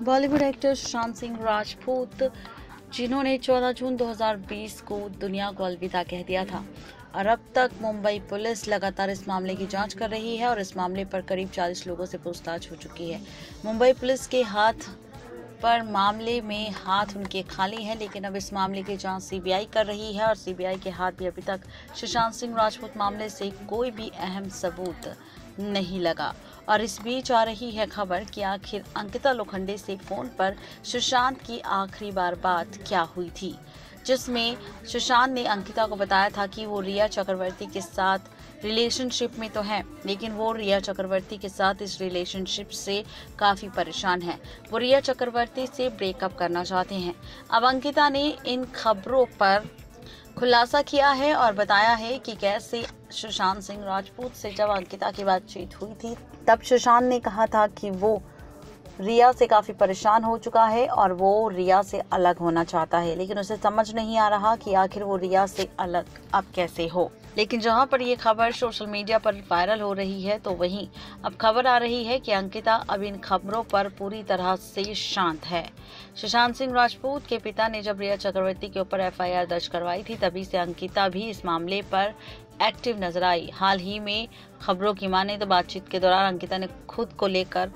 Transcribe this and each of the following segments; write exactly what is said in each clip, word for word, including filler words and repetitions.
Bollywood actor Sushant Singh Rajput, जिन्होंने चौदह जून दो हज़ार बीस को दुनिया को अलविदा कह दिया था, और अब तक मुंबई पुलिस लगातार इस मामले की जांच कर रही है और इस मामले पर करीब चालीस लोगों से पूछताछ हो चुकी है। मुंबई पुलिस के हाथ पर मामले में हाथ उनके खाली हैं, लेकिन अब इस मामले की जांच सीबीआई कर रही है और सीबीआई के हाथ भी अभी तक सुशांत सिंह राजपूत मामले से कोई भी अहम सबूत नहीं लगा। और इस बीच आ रही है खबर कि आखिर अंकिता लोखंडे से फोन पर सुशांत की आखिरी बार बात क्या हुई थी, जिसमें सुशांत ने अंकिता को बताया था कि वो रिया चक्रवर्ती के साथ रिलेशनशिप में तो है, लेकिन वो रिया चक्रवर्ती के साथ इस रिलेशनशिप से काफ़ी परेशान है। वो रिया चक्रवर्ती से ब्रेकअप करना चाहते हैं। अब अंकिता ने इन खबरों पर खुलासा किया है और बताया है कि कैसे सुशांत सिंह राजपूत से जब अंकिता की बातचीत हुई थी, तब सुशांत ने कहा था कि वो रिया से काफ़ी परेशान हो चुका है और वो रिया से अलग होना चाहता है, लेकिन उसे समझ नहीं आ रहा कि आखिर वो रिया से अलग अब कैसे हो। लेकिन जहां पर ये खबर सोशल मीडिया पर वायरल हो रही है, तो वहीं अब खबर आ रही है कि अंकिता अब इन खबरों पर पूरी तरह से शांत है। सुशांत सिंह राजपूत के पिता ने जब रिया चक्रवर्ती के ऊपर एफ आई आर दर्ज करवाई थी, तभी से अंकिता भी इस मामले पर एक्टिव नजर आई। हाल ही में खबरों की माने तो बातचीत के दौरान अंकिता ने खुद को लेकर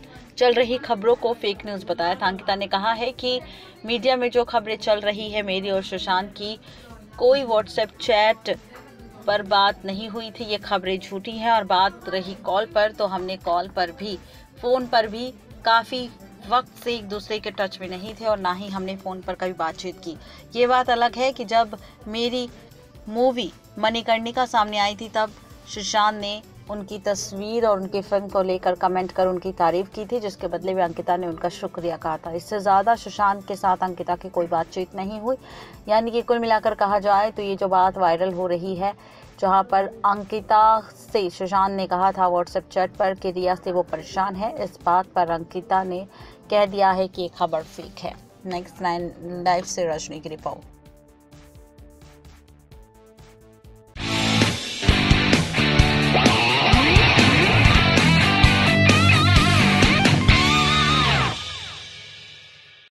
चल रही खबरों को फेक न्यूज बताया था। अंकिता ने कहा है कि मीडिया में जो खबरें चल रही है, मेरी और सुशांत की कोई व्हाट्सएप चैट पर बात नहीं हुई थी, ये खबरें झूठी हैं। और बात रही कॉल पर, तो हमने कॉल पर भी फ़ोन पर भी काफ़ी वक्त से एक दूसरे के टच में नहीं थे और ना ही हमने फ़ोन पर कभी बातचीत की। ये बात अलग है कि जब मेरी मूवी मणिकर्णिका सामने आई थी, तब सुशांत ने उनकी तस्वीर और उनकी फिल्म को लेकर कमेंट कर उनकी तारीफ की थी, जिसके बदले में अंकिता ने उनका शुक्रिया कहा था। इससे ज़्यादा सुशांत के साथ अंकिता की कोई बातचीत नहीं हुई। यानी कि कुल मिलाकर कहा जाए तो ये जो बात वायरल हो रही है, जहां पर अंकिता से सुशांत ने कहा था व्हाट्सएप चैट पर कि रिया से वो परेशान है, इस बात पर अंकिता ने कह दिया है कि ये खबर फेक है। नेक्स्ट नाइन लाइव से रजनी की रिपोर्ट।